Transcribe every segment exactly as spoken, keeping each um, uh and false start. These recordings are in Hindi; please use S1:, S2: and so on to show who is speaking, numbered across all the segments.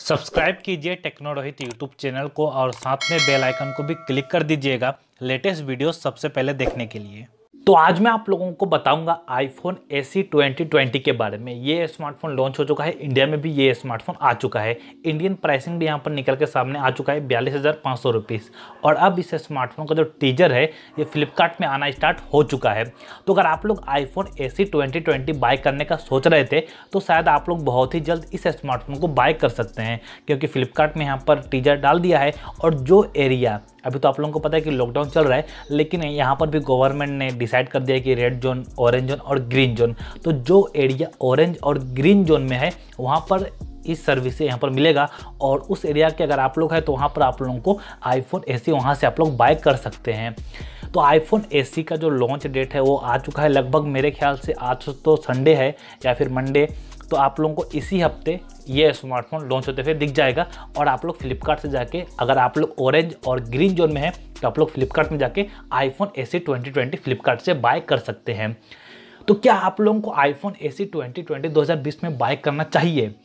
S1: सब्सक्राइब कीजिए टेक्नोरोहित यूट्यूब चैनल को और साथ में बेल आइकन को भी क्लिक कर दीजिएगा लेटेस्ट वीडियो सबसे पहले देखने के लिए। तो आज मैं आप लोगों को बताऊंगा iPhone A C twenty twenty के बारे में। ये स्मार्टफोन लॉन्च हो चुका है, इंडिया में भी ये स्मार्टफोन आ चुका है। इंडियन प्राइसिंग भी यहाँ पर निकल के सामने आ चुका है बयालीस हज़ार पाँच सौ रुपीज़। और अब इस स्मार्टफोन का जो टीजर है ये फ्लिपकार्ट में आना स्टार्ट हो चुका है। तो अगर आप लोग iPhone A C twenty twenty buy करने का सोच रहे थे तो शायद आप लोग बहुत ही जल्द इस स्मार्टफोन को बाय कर सकते हैं, क्योंकि फ्लिपकार्ट में यहाँ पर टीजर डाल दिया है। और जो एरिया अभी तो आप लोगों को पता है कि लॉकडाउन चल रहा है, लेकिन यहाँ पर भी गवर्नमेंट ने डिसाइड कर दिया कि रेड जोन, ऑरेंज जोन और ग्रीन जोन। तो जो एरिया ऑरेंज और ग्रीन जोन में है वहाँ पर इस सर्विस से यहाँ पर मिलेगा। और उस एरिया के अगर आप लोग हैं तो वहाँ पर आप लोगों को आईफोन ए सी वहाँ से आप लोग बाय कर सकते हैं। तो आईफोन ए सी का जो लॉन्च डेट है वो आ चुका है, लगभग मेरे ख्याल से आज तो संडे है या फिर मंडे, तो आप लोगों को इसी हफ्ते ये स्मार्टफोन लॉन्च होते हुए दिख जाएगा। और आप लोग फ्लिपकार्ट से जाके, अगर आप लोग ऑरेंज और ग्रीन जोन में हैं तो आप लोग फ्लिपकार्ट में जाके iPhone A C twenty twenty Flipkart से बाय कर सकते हैं। तो क्या आप लोगों को iPhone A C twenty twenty दो हज़ार बीस में बाय करना चाहिए?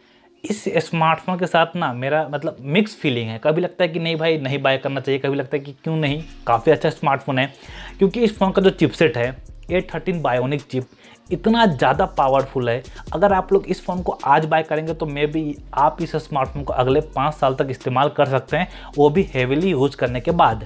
S1: इस स्मार्टफोन के साथ ना मेरा मतलब मिक्स फीलिंग है। कभी लगता है कि नहीं भाई नहीं बाय करना चाहिए, कभी लगता है कि क्यों नहीं, काफ़ी अच्छा स्मार्टफोन है। क्योंकि इस फ़ोन का जो चिपसेट है ए थर्टीन बायोनिक चिप इतना ज़्यादा पावरफुल है। अगर आप लोग इस फ़ोन को आज बाय करेंगे तो मे बी आप इस स्मार्टफोन को अगले पाँच साल तक इस्तेमाल कर सकते हैं, वो भी हेवीली यूज करने के बाद।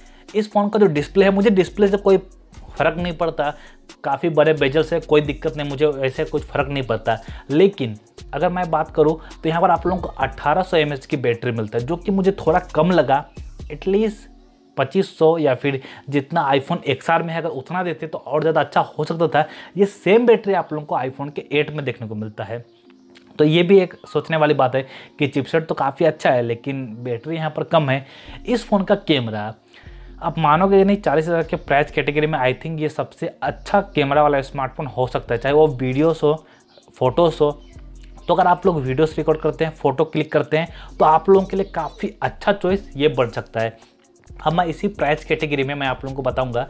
S1: इस फ़ोन का जो डिस्प्ले है, मुझे डिस्प्ले से कोई फ़र्क नहीं पड़ता, काफ़ी बड़े बेजल से कोई दिक्कत नहीं, मुझे ऐसे कुछ फ़र्क नहीं पड़ता। लेकिन अगर मैं बात करूं तो यहाँ पर आप लोगों को अठारह सौ एम एच की बैटरी मिलता है, जो कि मुझे थोड़ा कम लगा। एटलीस्ट पच्चीस सौ या फिर जितना आईफोन एक्स आर में है अगर उतना देते तो और ज़्यादा अच्छा हो सकता था। ये सेम बैटरी आप लोगों को आईफोन के एट में देखने को मिलता है। तो ये भी एक सोचने वाली बात है कि चिपसेट तो काफ़ी अच्छा है लेकिन बैटरी यहाँ पर कम है। इस फ़ोन का कैमरा आप मानोगे नहीं, चालीस हज़ार के प्राइस कैटेगरी में आई थिंक ये सबसे अच्छा कैमरा वाला स्मार्टफोन हो सकता है, चाहे वो वीडियोस हो, फोटोज़ हो। तो अगर आप लोग वीडियोस रिकॉर्ड करते हैं, फ़ोटो क्लिक करते हैं तो आप लोगों के लिए काफ़ी अच्छा चॉइस ये बन सकता है। अब मैं इसी प्राइस कैटेगरी में मैं आप लोगों को बताऊंगा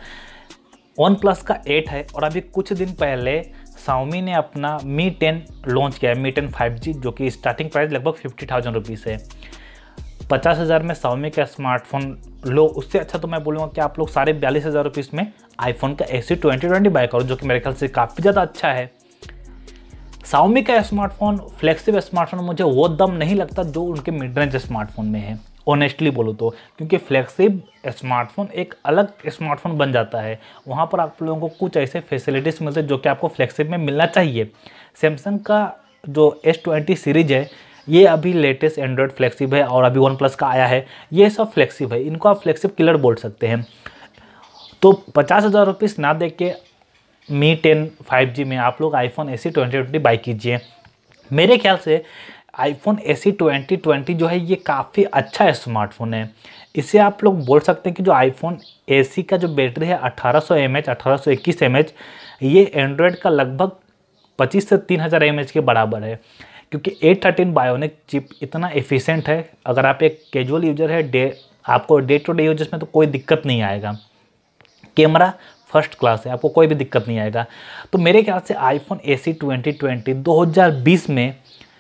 S1: वन प्लस का एट है। और अभी कुछ दिन पहले Xiaomi ने अपना मी टेन लॉन्च किया है, मी टेन फाइव जी, जो कि स्टार्टिंग प्राइस लगभग फिफ्टी थाउजेंड रुपीज़ है। पचास हज़ार में Xiaomi का स्मार्टफोन लो, उससे अच्छा तो मैं बोलूँगा कि आप लोग साढ़े बयालीस हज़ार रुपीज़ में आईफोन का A C twenty twenty buy करो, जो कि मेरे ख्याल से काफ़ी ज़्यादा अच्छा है। Xiaomi का स्मार्टफोन, फ्लेक्सिबल स्मार्टफोन, मुझे वो दम नहीं लगता जो उनके मिड रेंज स्मार्टफोन में है, ऑनेस्टली बोलो तो। क्योंकि फ्लेक्सिबल स्मार्टफोन एक अलग स्मार्टफोन बन जाता है, वहाँ पर आप लोगों को कुछ ऐसे फैसिलिटीज़ मिलते हैं जो कि आपको फ्लेक्सिबल में मिलना चाहिए। सैमसंग का जो एस ट्वेंटी सीरीज है ये अभी लेटेस्ट एंड्रॉयड फ्लेक्सिबल है, और अभी वन प्लस का आया है, ये सब फ्लेक्सिबल है, इनको आप फ्लेक्सिबल किलर बोल सकते हैं। तो पचास हज़ार रुपीज़ ना दे के मी टेन फाइव जी में आप लोग iPhone A C twenty twenty buy कीजिए। मेरे ख्याल से iPhone A C twenty twenty जो है ये काफ़ी अच्छा स्मार्टफोन है। इसे आप लोग बोल सकते हैं कि जो आईफोन ए सी का जो बैटरी है अठारह सौ एम एच, अठारह सौ इक्कीस एम एच, ये एंड्रॉयड का लगभग पच्चीस से तीन हज़ार एम एच के बराबर है। क्योंकि ए थर्टीन बायोनिक चिप इतना एफिशिएंट है, अगर आप एक कैजुअल यूजर है, डे आपको डे टू डे यूजर्स में तो कोई दिक्कत नहीं आएगा। कैमरा फर्स्ट क्लास है, आपको कोई भी दिक्कत नहीं आएगा। तो मेरे ख्याल से iPhone A C twenty twenty दो हज़ार बीस में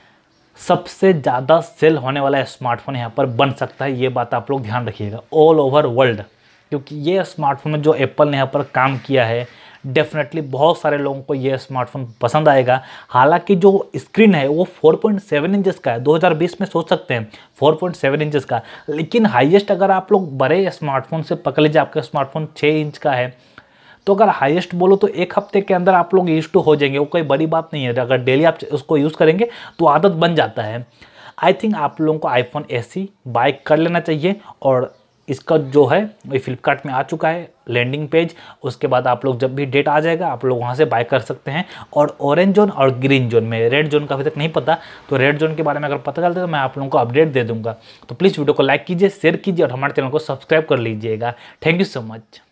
S1: सबसे ज़्यादा सेल होने वाला स्मार्टफोन यहाँ पर बन सकता है। ये बात आप लोग ध्यान रखिएगा ऑल ओवर वर्ल्ड, क्योंकि ये स्मार्टफोन में जो एप्पल ने यहाँ पर काम किया है डेफिनेटली बहुत सारे लोगों को ये स्मार्टफोन पसंद आएगा। हालांकि जो स्क्रीन है वो फोर पॉइंट सेवन इंचेस का है, दो हज़ार बीस में सोच सकते हैं फोर पॉइंट सेवन इंचेस का, लेकिन हाईएस्ट अगर आप लोग बड़े स्मार्टफोन से पकड़ लीजिए, आपका स्मार्टफोन छः इंच का है, तो अगर हाईएस्ट बोलो तो एक हफ्ते के अंदर आप लोग यूज टू हो जाएंगे, वो कोई बड़ी बात नहीं है। अगर डेली आप उसको यूज़ करेंगे तो आदत बन जाता है। आई थिंक आप लोगों को आईफोन ए सी बाय कर लेना चाहिए। और इसका जो है वो फ्लिपकार्ट में आ चुका है लैंडिंग पेज, उसके बाद आप लोग जब भी डेट आ जाएगा आप लोग वहाँ से बाय कर सकते हैं। और ऑरेंज जोन और ग्रीन जोन में, रेड जोन का अभी तक नहीं पता, तो रेड जोन के बारे में अगर पता चलता है तो मैं आप लोगों को अपडेट दे दूँगा। तो प्लीज़ वीडियो को लाइक कीजिए, शेयर कीजिए और हमारे चैनल को सब्सक्राइब कर लीजिएगा। Thank you so much.